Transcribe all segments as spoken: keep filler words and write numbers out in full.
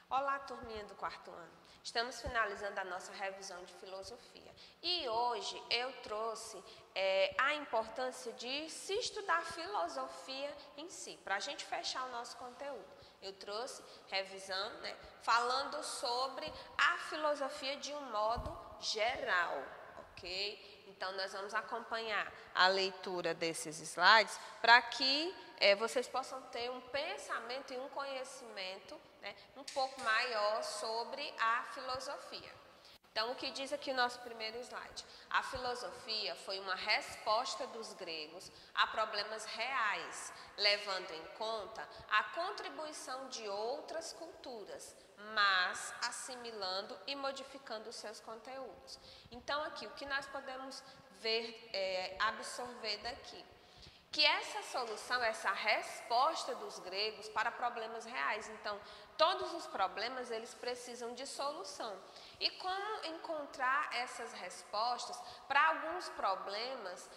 Olá, turminha do quarto ano. Estamos finalizando a nossa revisão de filosofia. E hoje eu trouxe é, a importância de se estudar filosofia em si, para a gente fechar o nosso conteúdo. Eu trouxe revisão, né, falando sobre a filosofia de um modo geral, ok? Então, nós vamos acompanhar a leitura desses slides para que é, vocês possam ter um pensamento e um conhecimento, né, um pouco maior sobre a filosofia. Então, o que diz aqui o nosso primeiro slide? A filosofia foi uma resposta dos gregos a problemas reais, levando em conta a contribuição de outras culturas, mas assimilando e modificando os seus conteúdos. Então, aqui, o que nós podemos ver, é, absorver daqui? Que essa solução, essa resposta dos gregos para problemas reais. Então, todos os problemas, eles precisam de solução. E como encontrar essas respostas para alguns problemas,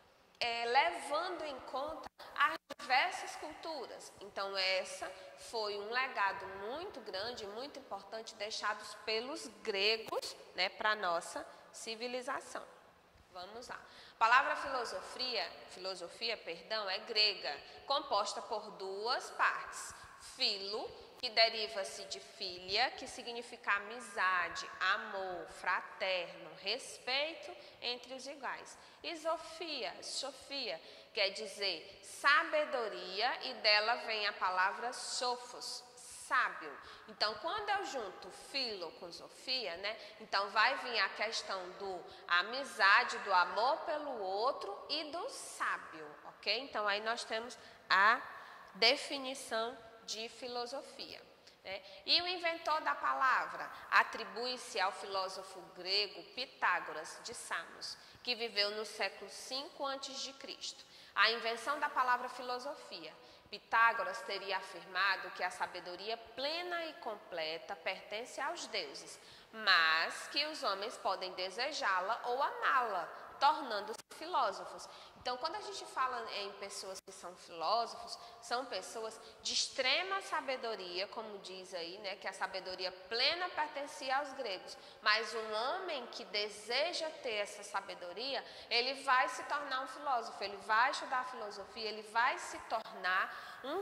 é, levando em conta as diversas culturas. Então, essa foi um legado muito grande, muito importante, deixado pelos gregos, né, para a nossa civilização. Vamos lá. A palavra filosofia, filosofia, perdão, é grega, composta por duas partes. Filo, que deriva-se de filia, que significa amizade, amor, fraterno, respeito entre os iguais. E sofia, sofia, quer dizer sabedoria, e dela vem a palavra sophos, sábio. Então, quando eu junto filo com sofia, né? Então vai vir a questão do amizade, do amor pelo outro e do sábio, ok? Então aí nós temos a definição de filosofia, né? E o inventor da palavra atribui-se ao filósofo grego Pitágoras de Samos, que viveu no século cinco antes de Cristo. A invenção da palavra filosofia. Pitágoras teria afirmado que a sabedoria plena e completa pertence aos deuses, mas que os homens podem desejá-la ou amá-la, tornando-se filósofos. Então, quando a gente fala em pessoas que são filósofos, são pessoas de extrema sabedoria, como diz aí, né, que a sabedoria plena pertencia aos gregos. Mas um homem que deseja ter essa sabedoria, ele vai se tornar um filósofo, ele vai estudar filosofia, ele vai se tornar um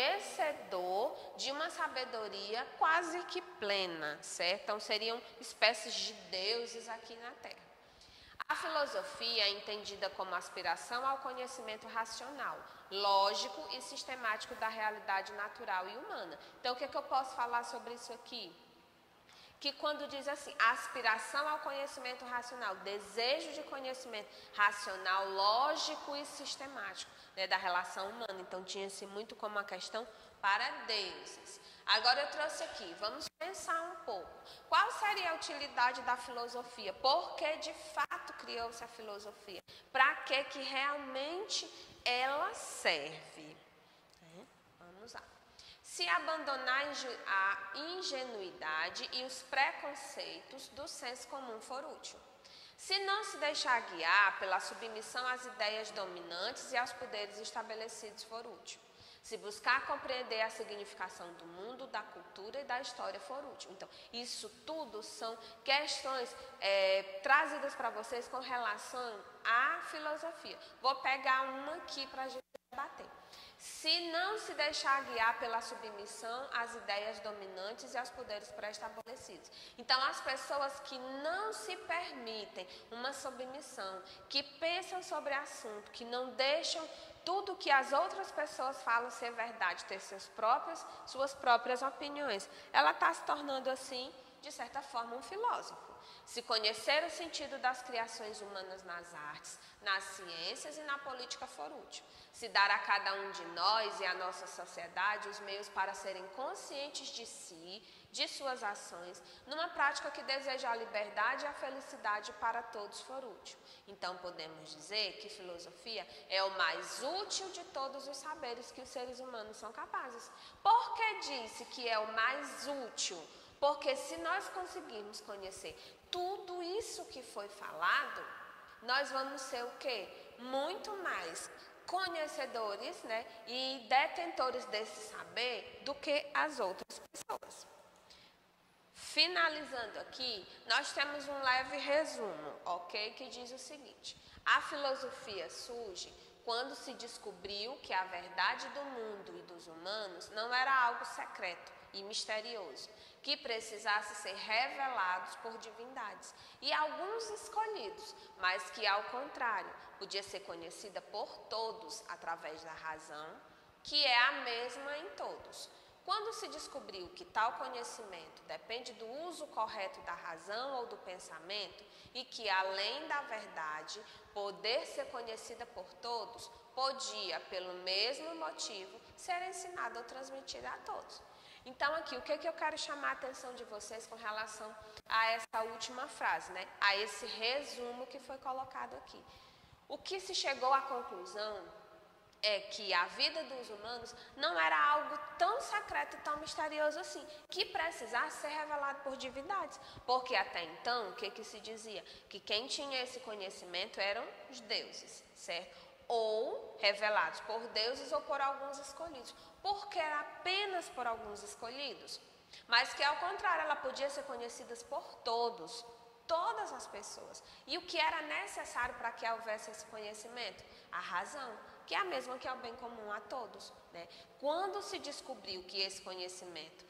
conhecedor de uma sabedoria quase que plena, certo? Então, seriam espécies de deuses aqui na Terra. A filosofia é entendida como aspiração ao conhecimento racional, lógico e sistemático da realidade natural e humana. Então, o que é que eu posso falar sobre isso aqui? Que quando diz assim, aspiração ao conhecimento racional, desejo de conhecimento racional, lógico e sistemático, né, da relação humana. Então, tinha-se muito como uma questão para deuses. Agora eu trouxe aqui, vamos pensar um pouco. Qual seria a utilidade da filosofia? Por que de fato criou-se a filosofia? Para que que realmente ela serve? É, vamos lá. Se abandonar a ingenuidade e os preconceitos do senso comum for útil. Se não se deixar guiar pela submissão às ideias dominantes e aos poderes estabelecidos for útil. Se buscar compreender a significação do mundo, da cultura e da história for útil. Então, isso tudo são questões é, trazidas para vocês com relação à filosofia. Vou pegar uma aqui para a gente debater. Se não se deixar guiar pela submissão às ideias dominantes e aos poderes pré-estabelecidos. Então, as pessoas que não se permitem uma submissão, que pensam sobre assunto, que não deixam tudo que as outras pessoas falam ser verdade, ter seus próprios, suas próprias opiniões, ela está se tornando assim, de certa forma, um filósofo. Se conhecer o sentido das criações humanas nas artes, nas ciências e na política for útil. Se dar a cada um de nós e à nossa sociedade os meios para serem conscientes de si, de suas ações, numa prática que deseja a liberdade e a felicidade para todos for útil. Então, podemos dizer que filosofia é o mais útil de todos os saberes que os seres humanos são capazes. Por que disse que é o mais útil? Porque se nós conseguirmos conhecer tudo isso que foi falado, nós vamos ser o quê? Muito mais conhecedores, né, e detentores desse saber do que as outras pessoas. Finalizando aqui, nós temos um leve resumo, ok? Que diz o seguinte: a filosofia surge quando se descobriu que a verdade do mundo e dos humanos não era algo secreto e misterioso, que precisasse ser revelados por divindades e alguns escolhidos, mas que, ao contrário, podia ser conhecida por todos através da razão, que é a mesma em todos. Quando se descobriu que tal conhecimento depende do uso correto da razão ou do pensamento e que, além da verdade poder ser conhecida por todos, podia, pelo mesmo motivo, ser ensinada ou transmitida a todos. Então, aqui, o que, que eu quero chamar a atenção de vocês com relação a essa última frase, né? A esse resumo que foi colocado aqui. O que se chegou à conclusão é que a vida dos humanos não era algo tão secreto e tão misterioso assim, que precisasse ser revelado por divindades. Porque até então, o que, que se dizia? Que quem tinha esse conhecimento eram os deuses, certo? Ou revelados por deuses ou por alguns escolhidos. Porque era apenas por alguns escolhidos. Mas que, ao contrário, ela podia ser conhecida por todos, todas as pessoas. E o que era necessário para que houvesse esse conhecimento? A razão, que é a mesma que é o bem comum a todos, né? Quando se descobriu que esse conhecimento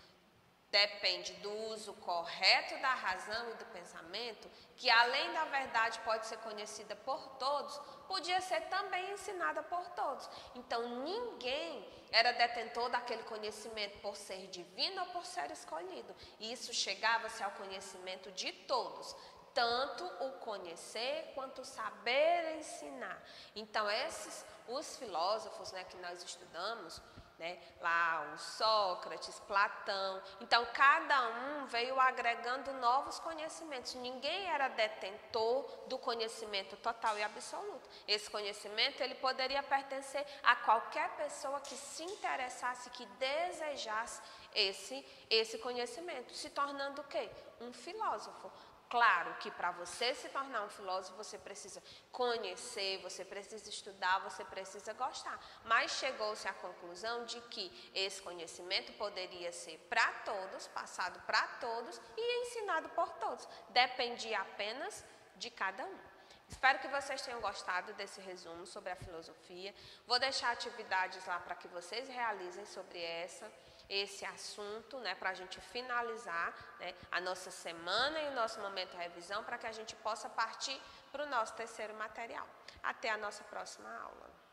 depende do uso correto da razão e do pensamento, que além da verdade pode ser conhecida por todos, podia ser também ensinada por todos. Então ninguém era detentor daquele conhecimento por ser divino ou por ser escolhido. E isso chegava-se ao conhecimento de todos, tanto o conhecer quanto o saber ensinar. Então esses, os filósofos, né, que nós estudamos, né, lá o Sócrates, Platão, então cada um veio agregando novos conhecimentos. Ninguém era detentor do conhecimento total e absoluto. Esse conhecimento ele poderia pertencer a qualquer pessoa que se interessasse, que desejasse esse, esse conhecimento, se tornando o quê? Um filósofo. Claro que para você se tornar um filósofo, você precisa conhecer, você precisa estudar, você precisa gostar. Mas chegou-se à conclusão de que esse conhecimento poderia ser para todos, passado para todos e ensinado por todos. Dependia apenas de cada um. Espero que vocês tenham gostado desse resumo sobre a filosofia. Vou deixar atividades lá para que vocês realizem sobre essa. esse assunto, né, para a gente finalizar, né, a nossa semana e o nosso momento de revisão, para que a gente possa partir para o nosso terceiro material. Até a nossa próxima aula.